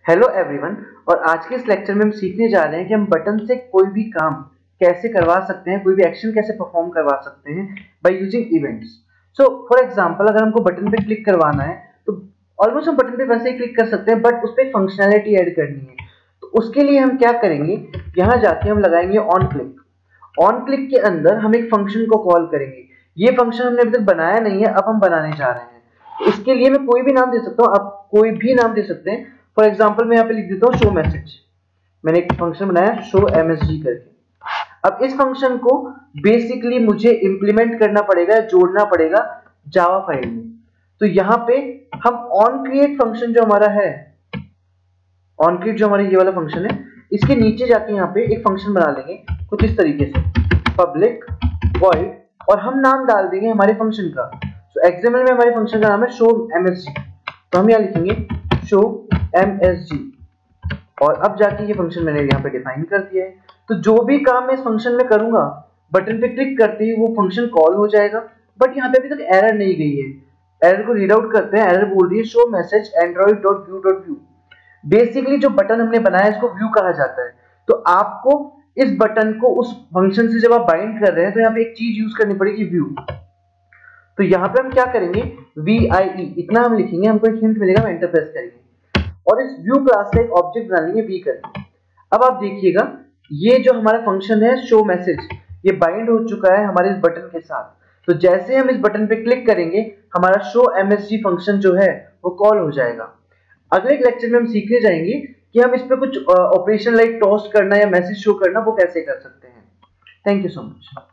Hello everyone. और आज के इस लेक्चर में हम सीखने जा रहे हैं कि हम बटन से कोई भी काम कैसे करवा सकते हैं, कोई भी एक्शन कैसे परफॉर्म करवा सकते हैं by using events. So for example, अगर हमको बटन पे क्लिक करवाना है तो ऑलमोस्ट हम बटन पे वैसे ही क्लिक कर सकते हैं, बट उस पर फंक्शनैलिटी ऐड करनी है। तो उसके लिए हम क्या करेंगे, यहाँ जाके हम लगाएंगे ऑन क्लिक। ऑन क्लिक के अंदर हम एक फंक्शन को कॉल करेंगे। ये फंक्शन हमने अभी तक बनाया नहीं है, अब हम बनाने जा रहे हैं। तो इसके लिए मैं कोई भी नाम दे सकता हूँ, आप कोई भी नाम दे सकते हैं। फॉर एग्जाम्पल मैं यहाँ पे लिख देता हूँ शो मैसेज। मैंने एक फंक्शन बनाया शो एमएसजी करके। अब इस फंक्शन को बेसिकली मुझे इंप्लीमेंट करना पड़ेगा, जोड़ना पड़ेगा जावा फाइल में। तो यहाँ पे हम ऑन क्रिएट फंक्शन जो हमारा है, ऑन क्रिएट जो हमारा ये वाला फंक्शन है, इसके नीचे जाके यहाँ पे एक फंक्शन बना लेंगे कुछ इस तरीके से, पब्लिक वॉइड, और हम नाम डाल देंगे हमारे फंक्शन का। तो एक्सएमएल में हमारे फंक्शन का नाम है शो एमएसजी, तो हम यहाँ लिखेंगे शो एमएसजी। और अब जाके ये फंक्शन मैंने यहाँ पे डिफाइन कर दिया है। तो जो भी काम मैं इस फंक्शन में करूंगा, बटन पे क्लिक करते ही वो फंक्शन कॉल हो जाएगा। बट यहाँ पे अभी तक एरर नहीं गई है। एरर को रीड आउट करते हैं। एरर बोल रही है शो मैसेज android.view.view। बेसिकली जो बटन हमने बनाया इसको व्यू कहा जाता है। तो आपको इस बटन को उस फंक्शन से जब आप बाइंड कर रहे हैं तो यहाँ पे एक चीज यूज करनी पड़ेगी, व्यू। तो यहाँ पे हम क्या करेंगे, VIE इतना हम लिखेंगे, हमको एक हिंट मिलेगा, हम एंटर प्रेस करेंगे और इस व्यू क्लास का एक ऑब्जेक्ट बना लेंगे V करके। अब आप देखिएगा ये जो हमारा फंक्शन है शो मैसेज, ये बाइंड हो चुका है हमारे इस बटन के साथ। तो जैसे हम इस बटन पे क्लिक करेंगे हमारा शो MSG फंक्शन जो है वो कॉल हो जाएगा। अगले लेक्चर में हम सीखने जाएंगे कि हम इस पे कुछ ऑपरेशन लाइक टॉस्ट करना या मैसेज शो करना वो कैसे कर सकते हैं। Thank you so much.